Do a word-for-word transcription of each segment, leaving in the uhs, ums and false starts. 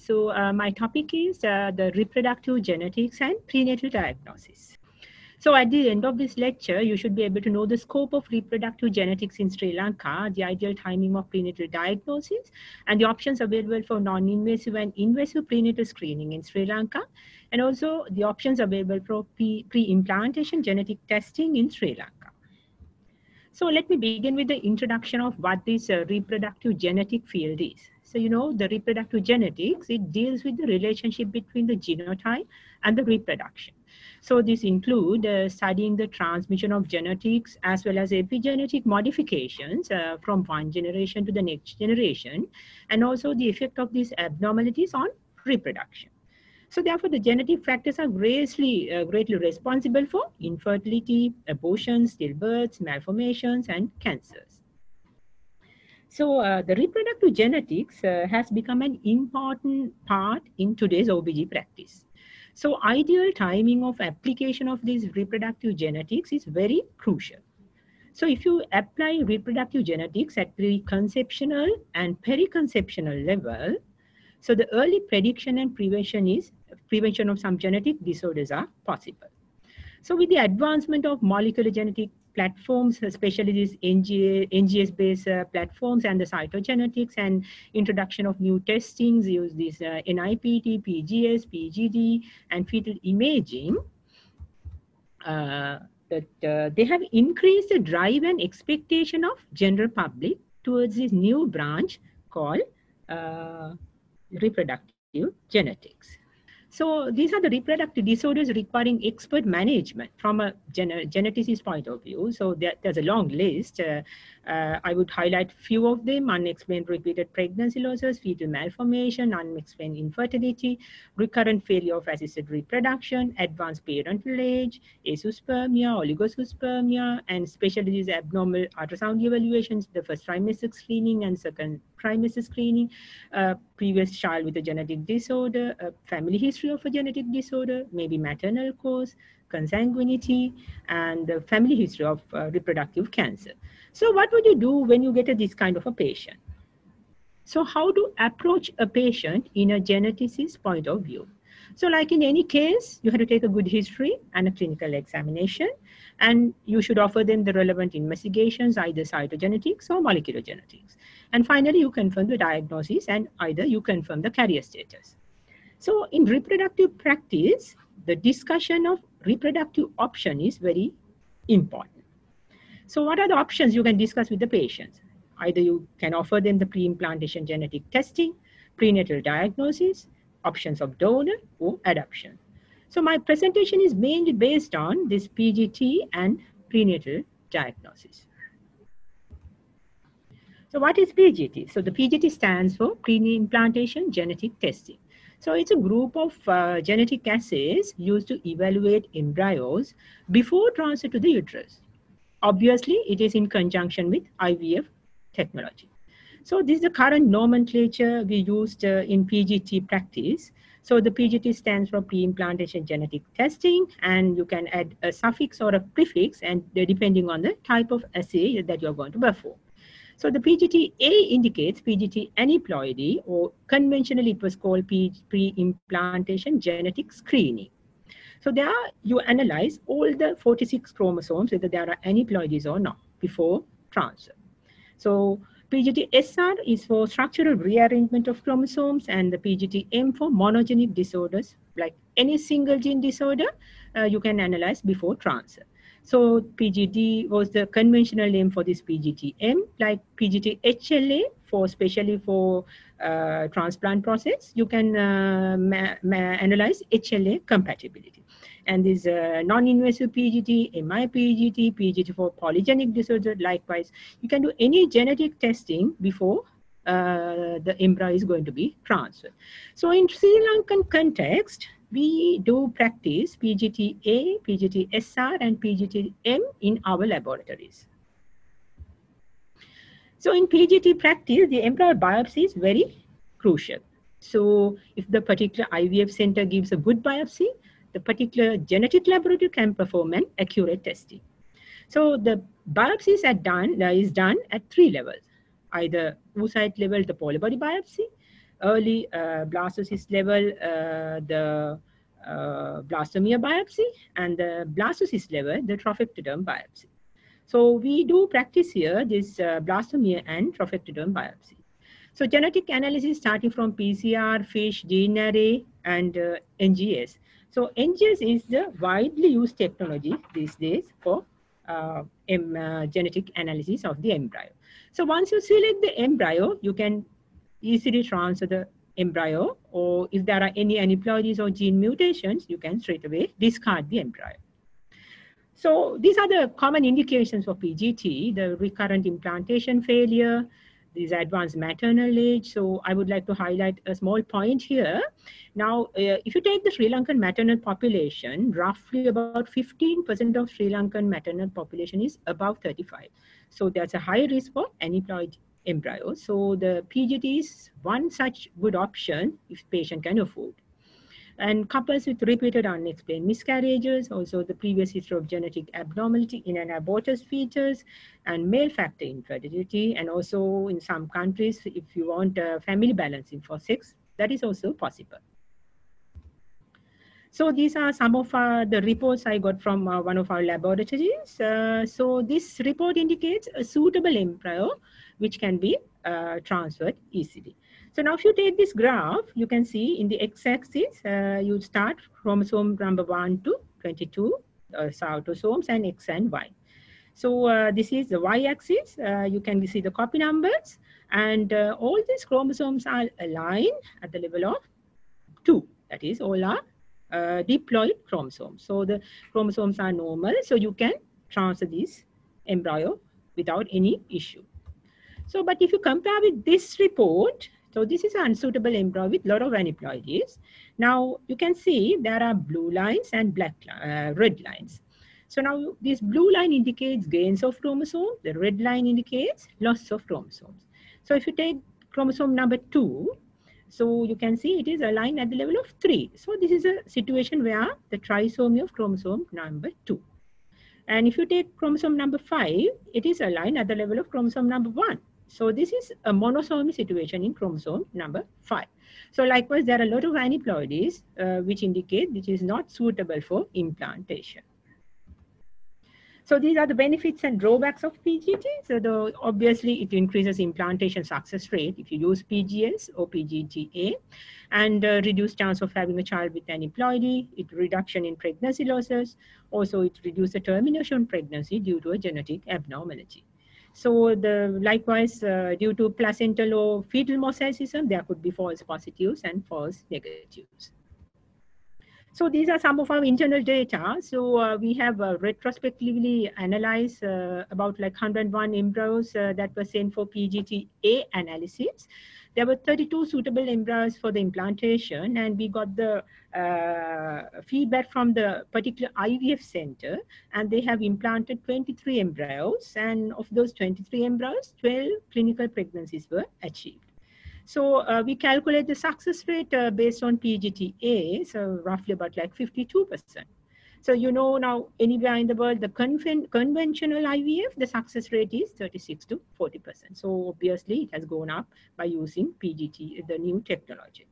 So uh, my topic is uh, the reproductive genetics and prenatal diagnosis. So at the end of this lecture, you should be able to know the scope of reproductive genetics in Sri Lanka, the ideal timing of prenatal diagnosis, and the options available for non-invasive and invasive prenatal screening in Sri Lanka, and also the options available for pre-implantation genetic testing in Sri Lanka. So let me begin with the introduction of what this uh, reproductive genetic field is. So, you know, the reproductive genetics, it deals with the relationship between the genotype and the reproduction. So this include uh, studying the transmission of genetics as well as epigenetic modifications uh, from one generation to the next generation, and also the effect of these abnormalities on reproduction. So therefore, the genetic factors are greatly, uh, greatly responsible for infertility, abortions, stillbirths, malformations, and cancers. So uh, the reproductive genetics uh, has become an important part in today's O B G practice. So ideal timing of application of these reproductive genetics is very crucial. So if you apply reproductive genetics at preconceptional and periconceptional level, so the early prediction and prevention is prevention of some genetic disorders are possible. So with the advancement of molecular genetic platforms, especially these N G S-based uh, platforms and the cytogenetics and introduction of new testings, use these uh, N I P T, P G S, P G D, and fetal imaging, uh, that uh, they have increased the drive and expectation of general public towards this new branch called uh, reproductive genetics. So these are the reproductive disorders requiring expert management from a gen geneticist point of view. So there, there's a long list. Uh, uh, I would highlight few of them: unexplained repeated pregnancy losses, fetal malformation, unexplained infertility, recurrent failure of assisted reproduction, advanced parental age, azoospermia, oligospermia, and especially these abnormal ultrasound evaluations, the first trimester screening and second trimester screening, uh, previous child with a genetic disorder, a family history of a genetic disorder, maybe maternal cause, consanguinity, and the family history of uh, reproductive cancer. So what would you do when you get a, this kind of a patient? So how to approach a patient in a geneticist point of view? So like in any case, you have to take a good history and a clinical examination, and you should offer them the relevant investigations, either cytogenetics or molecular genetics. And finally, you confirm the diagnosis and either you confirm the carrier status. So in reproductive practice, the discussion of reproductive option is very important. So what are the options you can discuss with the patients? Either you can offer them the pre-implantation genetic testing, prenatal diagnosis, options of donor or adoption. So my presentation is mainly based on this P G T and prenatal diagnosis. So what is P G T? So the P G T stands for pre-implantation genetic testing. So it's a group of uh, genetic assays used to evaluate embryos before transfer to the uterus. Obviously, it is in conjunction with I V F technology. So this is the current nomenclature we used uh, in P G T practice. So the P G T stands for pre-implantation genetic testing, and you can add a suffix or a prefix, and depending on the type of assay that you're going to perform. So the P G T A indicates P G T aneuploidy, or conventionally it was called pre-implantation genetic screening. So there you analyze all the forty-six chromosomes, whether there are aneuploidies or not, before transfer. So P G T S R is for structural rearrangement of chromosomes, and the P G T M for monogenic disorders, like any single gene disorder, uh, you can analyze before transfer. So P G D was the conventional name for this P G T M, like P G T H L A for especially for uh, transplant process. You can uh, ma ma analyze H L A compatibility. And this uh, non-invasive P G T, M I P G T, P G T for polygenic disorder, likewise. You can do any genetic testing before uh, the embryo is going to be transferred. So in Sri Lankan context, we do practice P G T A, P G T S R, and P G T M in our laboratories. So in P G T practice, the embryo biopsy is very crucial. So if the particular I V F center gives a good biopsy, the particular genetic laboratory can perform an accurate testing. So the biopsies are done, uh, is done at three levels: either oocyte level, the polar body biopsy, early uh, blastocyst level, uh, the uh, blastomere biopsy, and the blastocyst level, the trophectoderm biopsy. So we do practice here this uh, blastomere and trophectoderm biopsy. So genetic analysis starting from P C R, FISH, gene array, and uh, N G S. So N G S is the widely used technology these days for uh, em, uh, genetic analysis of the embryo. So once you select the embryo, you can easily transfer the embryo, or if there are any aneuploidies or gene mutations, you can straight away discard the embryo. So these are the common indications for P G T, the recurrent implantation failure, these advanced maternal age. So I would like to highlight a small point here. Now, uh, if you take the Sri Lankan maternal population, roughly about fifteen percent of Sri Lankan maternal population is above thirty-five. So there's a high risk for aneuploid embryos. So the P G T is one such good option if patient can afford. And couples with repeated unexplained miscarriages, also the previous history of genetic abnormality in an abortus fetus, and male factor infertility, and also in some countries, if you want uh, family balancing for sex, that is also possible. So these are some of uh, the reports I got from uh, one of our laboratories. Uh, so this report indicates a suitable embryo which can be uh, transferred easily. So now if you take this graph, you can see in the x-axis, uh, you start chromosome number one to twenty-two, uh, autosomes and X and Y. So uh, this is the y-axis. Uh, you can see the copy numbers, and uh, all these chromosomes are aligned at the level of two. That is, all are uh, diploid chromosomes. So the chromosomes are normal, so you can transfer this embryo without any issue. So, but if you compare with this report, so this is an unsuitable embryo with a lot of aneuploidies. Now you can see there are blue lines and black, uh, red lines. So now this blue line indicates gains of chromosome, the red line indicates loss of chromosomes. So if you take chromosome number two, so you can see it is aligned at the level of three. So this is a situation where the trisomy of chromosome number two. And if you take chromosome number five, it is aligned at the level of chromosome number one. So this is a monosomy situation in chromosome number five. So likewise, there are a lot of aneuploidies uh, which indicate which is not suitable for implantation. So these are the benefits and drawbacks of P G T. So the, obviously it increases implantation success rate if you use P G S or P G T A, and uh, reduce chance of having a child with aneuploidy, it reduction in pregnancy losses. Also it reduces the termination of pregnancy due to a genetic abnormality. So the likewise uh, due to placental or fetal mosaicism, there could be false positives and false negatives. So these are some of our internal data. So uh, we have uh, retrospectively analyzed uh, about like one hundred one embryos uh, that were sent for P G T A analysis. There were thirty-two suitable embryos for the implantation, and we got the uh, feedback from the particular I V F center, and they have implanted twenty-three embryos, and of those twenty-three embryos, twelve clinical pregnancies were achieved. So uh, we calculate the success rate uh, based on P G T A, so roughly about like fifty-two percent. So you know now anywhere in the world, the conven conventional I V F, the success rate is thirty-six to forty percent. So obviously it has gone up by using P G T, the new technology.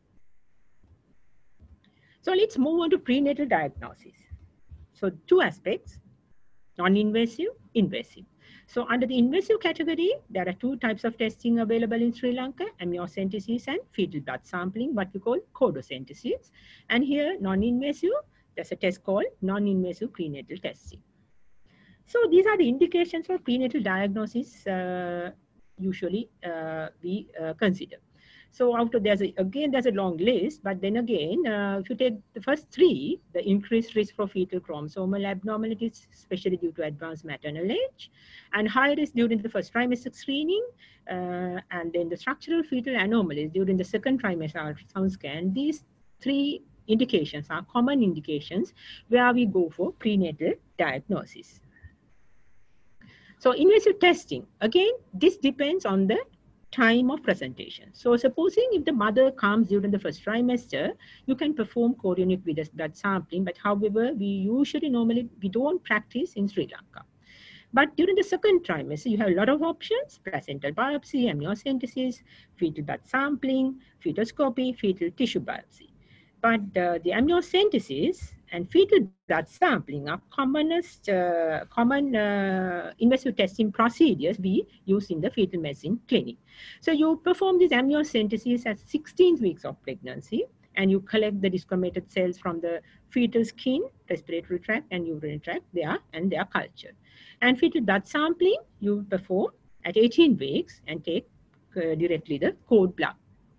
So let's move on to prenatal diagnosis. So two aspects, non-invasive, invasive. So under the invasive category, there are two types of testing available in Sri Lanka, amniocentesis and fetal blood sampling, what we call chodocentesis. And here, non-invasive, there's a test called non-invasive prenatal testing. So these are the indications for prenatal diagnosis uh, usually uh, we uh, consider. So out of there's a, again, there's a long list, but then again, uh, if you take the first three, the increased risk for fetal chromosomal abnormalities, especially due to advanced maternal age, and high risk during the first trimester screening, uh, and then the structural fetal anomalies during the second trimester ultrasound scan, these three indications are common indications where we go for prenatal diagnosis. So invasive testing, again, this depends on the time of presentation. So supposing if the mother comes during the first trimester, you can perform chorionic venous blood sampling, but however, we usually normally, we don't practice in Sri Lanka. But during the second trimester, you have a lot of options: placental biopsy, amniocentesis, fetal blood sampling, fetoscopy, fetal tissue biopsy. But uh, the amniocentesis and fetal blood sampling are commonest, uh, common uh, invasive testing procedures we use in the fetal medicine clinic. So you perform this amniocentesis at sixteen weeks of pregnancy, and you collect the desquamated cells from the fetal skin, respiratory tract, and urinary tract, they are, and they are cultured. And fetal blood sampling, you perform at eighteen weeks and take uh, directly the cord blood.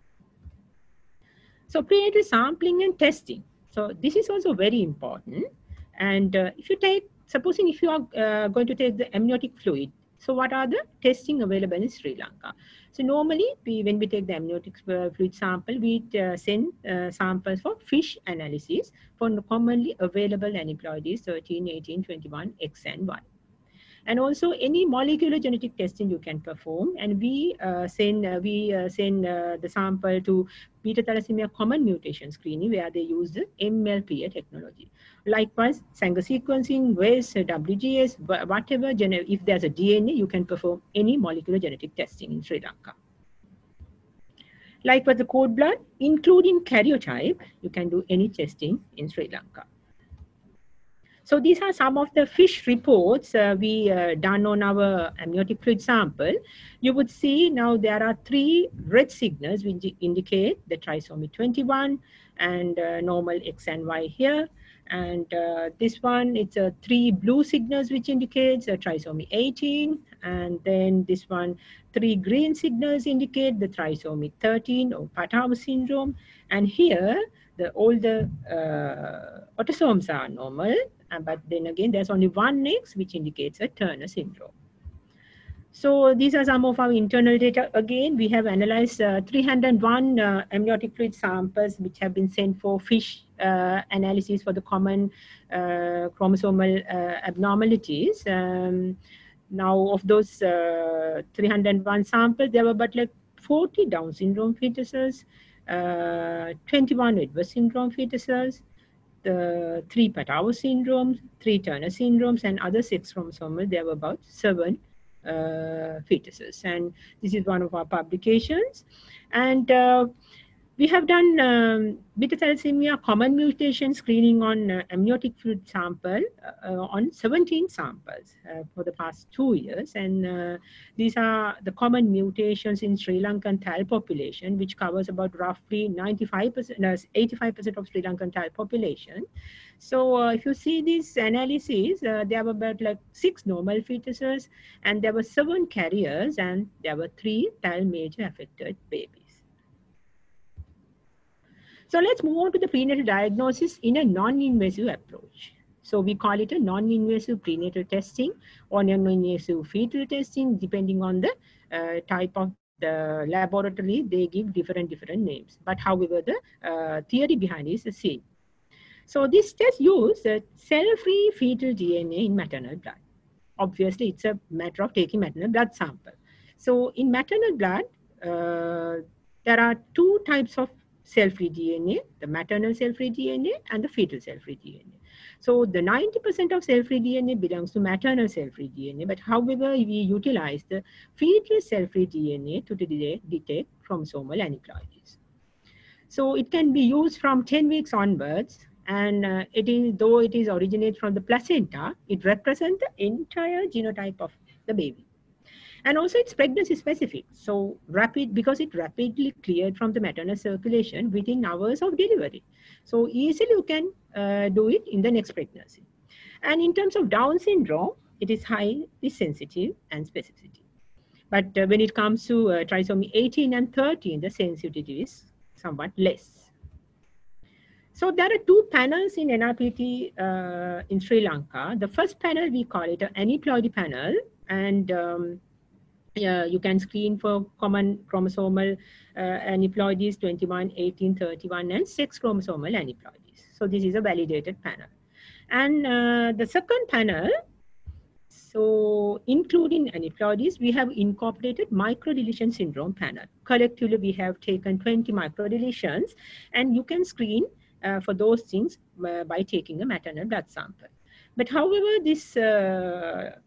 So prenatal sampling and testing. So this is also very important. And uh, if you take, supposing if you are uh, going to take the amniotic fluid, so what are the testing available in Sri Lanka? So normally, we, when we take the amniotic fluid sample, we uh, send uh, samples for FISH analysis for commonly available aneuploidies thirteen, eighteen, twenty-one, X and Y. And also any molecular genetic testing you can perform, and we uh, send uh, we uh, send uh, the sample to beta thalassemia common mutation screening, where they use the M L P A technology. Likewise, Sanger sequencing, W E S, W G S, whatever, if there's a D N A, you can perform any molecular genetic testing in Sri Lanka. Likewise, the cord blood, including karyotype, you can do any testing in Sri Lanka. So these are some of the FISH reports uh, we uh, done on our amniotic fluid sample. You would see now there are three red signals which indicate the trisomy twenty-one and uh, normal X and Y here. And uh, this one, it's uh, three blue signals which indicates a trisomy eighteen. And then this one, three green signals indicate the trisomy thirteen or Patau syndrome. And here, the all the uh, autosomes are normal. But then again, there's only one X which indicates a Turner syndrome. So these are some of our internal data. Again, we have analyzed uh, three hundred one uh, amniotic fluid samples which have been sent for FISH uh, analysis for the common uh, chromosomal uh, abnormalities. Um, now, of those uh, three hundred one samples, there were about like forty Down syndrome fetuses, uh, twenty-one Edwards syndrome fetuses, the three Patau syndromes, three Turner syndromes, and other sex chromosomal. There were about seven uh, fetuses. And this is one of our publications. And uh, we have done um, beta thalassemia common mutation screening on uh, amniotic fluid sample uh, on seventeen samples uh, for the past two years. And uh, these are the common mutations in Sri Lankan Thal population, which covers about roughly ninety-five percent, no, eighty-five percent of Sri Lankan Thal population. So uh, if you see these analyses, uh, there were about like six normal fetuses, and there were seven carriers, and there were three Thal major affected babies. So let's move on to the prenatal diagnosis in a non-invasive approach. So we call it a non-invasive prenatal testing or non-invasive fetal testing, depending on the uh, type of the laboratory. They give different different names. But however, the uh, theory behind it is the same. So this test uses uh, cell-free fetal D N A in maternal blood. Obviously, it's a matter of taking maternal blood sample. So in maternal blood, uh, there are two types of cell-free D N A, the maternal cell-free D N A and the fetal cell-free D N A. So the ninety percent of cell-free D N A belongs to maternal cell-free D N A, but however, we utilize the fetal cell-free D N A to detect chromosomal aneuploidies. So it can be used from ten weeks onwards, and uh, it is, though it is originated from the placenta, it represents the entire genotype of the baby. And also it's pregnancy specific. So rapid, because it rapidly cleared from the maternal circulation within hours of delivery. So easily you can uh, do it in the next pregnancy. And in terms of Down syndrome, it is highly sensitive and specificity. But uh, when it comes to uh, trisomy eighteen and thirteen, the sensitivity is somewhat less. So there are two panels in N R P T uh, in Sri Lanka. The first panel, we call it an aneuploidy panel. And um, Yeah, you can screen for common chromosomal uh, aneuploidies twenty-one, eighteen, thirty-one, and sex chromosomal aneuploidies. So this is a validated panel. And uh, the second panel, so including aneuploidies, we have incorporated microdeletion syndrome panel. Collectively, we have taken twenty microdeletions, and you can screen uh, for those things uh, by taking a maternal blood sample. But however, this uh,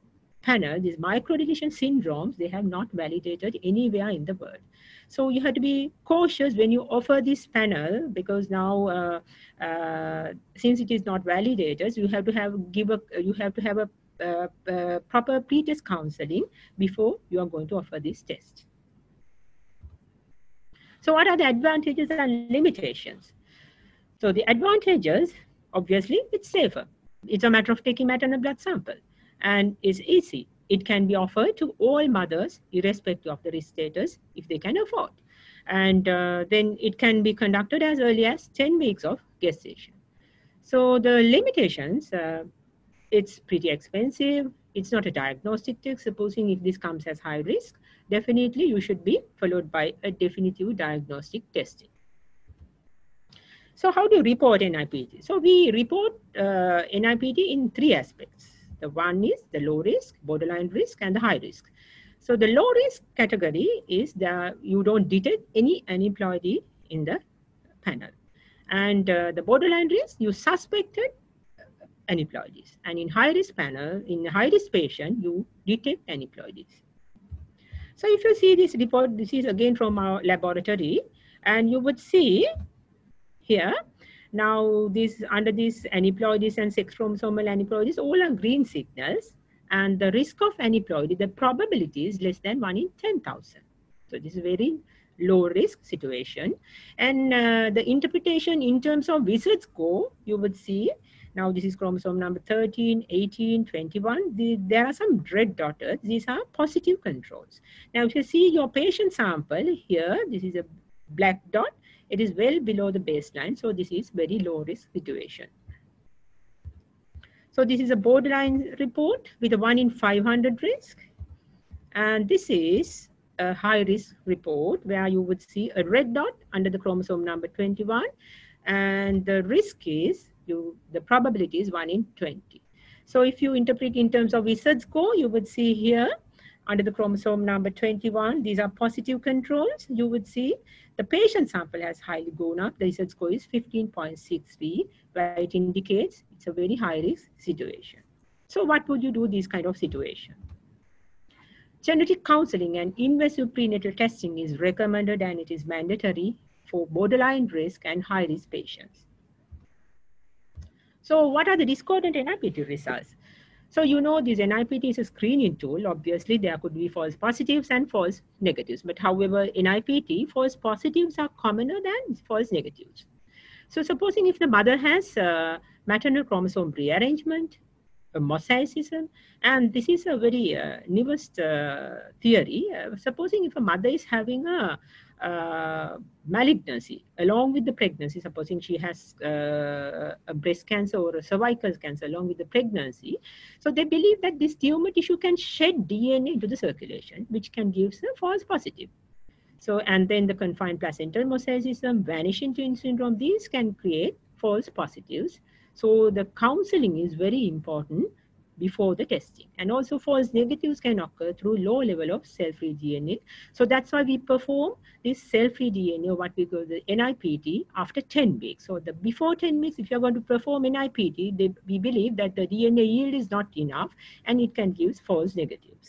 panel, these microdeletion syndromes, they have not validated anywhere in the world. So you have to be cautious when you offer this panel, because now uh, uh, since it is not validated, you have to have give a you have to have a uh, uh, proper pre-test counseling before you are going to offer this test. So what are the advantages and limitations? So the advantages, obviously, it's safer. It's a matter of taking maternal blood sample, and it's easy. It can be offered to all mothers, irrespective of the risk status, if they can afford. And uh, then it can be conducted as early as ten weeks of gestation. So the limitations, uh, it's pretty expensive. It's not a diagnostic test. Supposing if this comes as high risk, definitely you should be followed by a definitive diagnostic testing. So how do you report N I P T? So we report uh, N I P T in three aspects. The one is the low risk, borderline risk, and the high risk. So the low risk category is that you don't detect any aneuploidy in the panel. And uh, the borderline risk, you suspected aneuploidies. And in high risk panel, in high risk patient, you detect aneuploidies. So if you see this report, this is again from our laboratory, and you would see here, now this under this aneuploidies and sex chromosomal aneuploidies, all are green signals, and the risk of aneuploidy, the probability is less than one in ten thousand. So this is a very low risk situation. And uh, the interpretation in terms of Wizard score, you would see, now this is chromosome number thirteen, eighteen, twenty-one. The, there are some red dots. These are positive controls. Now if you see your patient sample here, this is a black dot. It is well below the baseline. So this is very low risk situation. So this is a borderline report with a one in five hundred risk. And this is a high risk report where you would see a red dot under the chromosome number twenty-one. And the risk is, you, the probability is one in twenty. So if you interpret in terms of Wizard score, you would see here under the chromosome number twenty-one, these are positive controls. You would see the patient sample has highly gone up. The Wizard score is fifteen point six three, where it indicates it's a very high risk situation. So what would you do this kind of situation? Genetic counseling and invasive prenatal testing is recommended, and it is mandatory for borderline risk and high risk patients. So what are the discordant N I P T results? So you know this N I P T is a screening tool. Obviously, there could be false positives and false negatives. But however, N I P T, false positives are commoner than false negatives. So supposing if the mother has uh, maternal chromosome rearrangement, a mosaicism, and this is a very uh, newest uh, theory. Uh, supposing if a mother is having a uh, malignancy along with the pregnancy, supposing she has uh, a breast cancer or a cervical cancer along with the pregnancy, so they believe that this tumor tissue can shed D N A into the circulation, which can give a false positive. So, and then the confined placental mosaicism, vanishing twin syndrome, these can create false positives. So the counseling is very important before the testing. And also false negatives can occur through low level of cell-free D N A. So that's why we perform this cell-free D N A, what we call the N I P T, after ten weeks. So the before ten weeks, if you're going to perform N I P T, they, we believe that the D N A yield is not enough and it can give false negatives.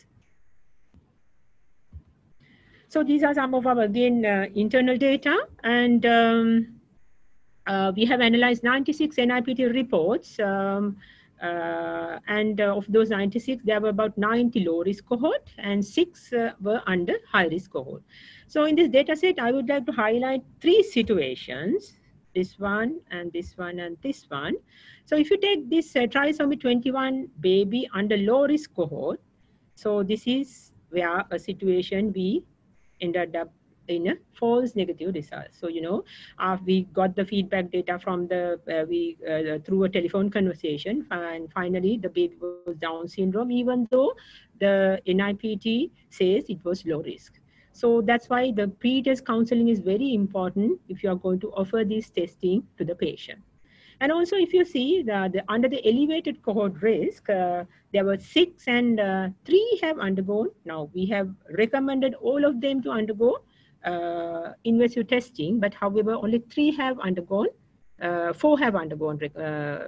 So these are some of our, again, uh, internal data. And um, uh, we have analyzed ninety-six N I P T reports. Um, uh, and uh, of those ninety-six, there were about ninety low-risk cohort and six uh, were under high-risk cohort. So in this data set, I would like to highlight three situations, this one and this one and this one. So if you take this uh, trisomy twenty-one baby under low-risk cohort, so this is where a situation we ended up in a false negative result. So, you know, uh, we got the feedback data from the, uh, we uh, through a telephone conversation, and finally the baby was Down syndrome, even though the N I P T says it was low risk. So that's why the pre-test counseling is very important if you are going to offer this testing to the patient. And also, if you see the, the under the elevated cohort risk, uh, there were six and uh, three have undergone. Now we have recommended all of them to undergo uh, invasive testing, but however, only three have undergone Uh, four have undergone uh,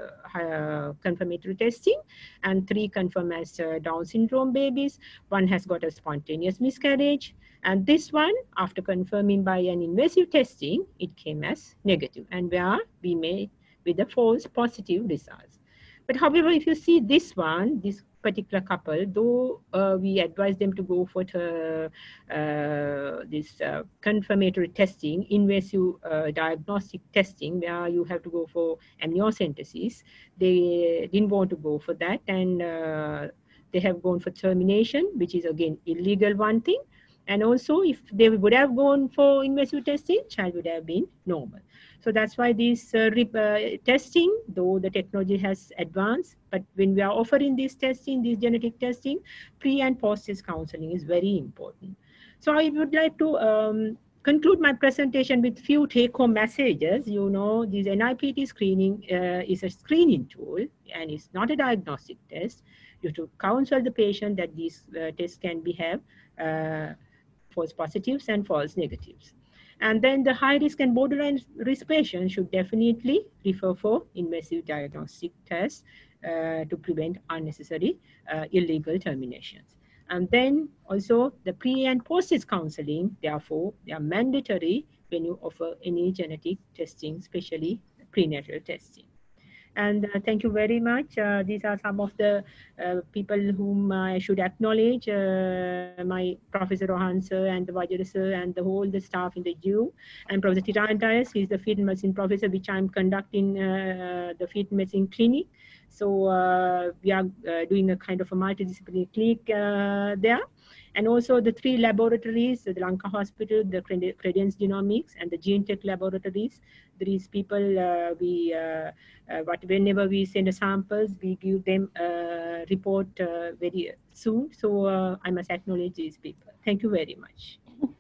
uh, confirmatory testing, and three confirm as uh, Down syndrome babies. One has got a spontaneous miscarriage, and this one, after confirming by an invasive testing, it came as negative, and where we made with the false positive results. But however, if you see this one, this particular couple, though uh, we advise them to go for the, uh, this uh, confirmatory testing, invasive uh, diagnostic testing, where you have to go for amniocentesis, they didn't want to go for that, and uh, they have gone for termination, which is again illegal one thing. And also, if they would have gone for invasive testing, child would have been normal. So that's why this uh, uh, testing, though the technology has advanced, but when we are offering this testing, this genetic testing, pre and post test counseling is very important. So I would like to um, conclude my presentation with few take-home messages. You know, this N I P T screening uh, is a screening tool, and it's not a diagnostic test. You have to counsel the patient that these uh, tests can be have uh, false positives and false negatives. And then the high risk and borderline risk patients should definitely refer for invasive diagnostic tests uh, to prevent unnecessary uh, illegal terminations. And then also the pre and post-test counseling, therefore, they are mandatory when you offer any genetic testing, especially prenatal testing. And uh, thank you very much. Uh, these are some of the uh, people whom I should acknowledge, uh, my Professor Rohan sir and the Vajra sir and the whole the staff in the U. And Professor Tirantias, he is the field medicine professor, which I'm conducting uh, the field medicine clinic. So uh, we are uh, doing a kind of a multidisciplinary clinic uh, there. And also the three laboratories, the Lanka Hospital, the Credence Genomics, and the GeneTech laboratories. These people, uh, we, uh, uh, what, whenever we send samples, we give them a report uh, very soon. So uh, I must acknowledge these people. Thank you very much.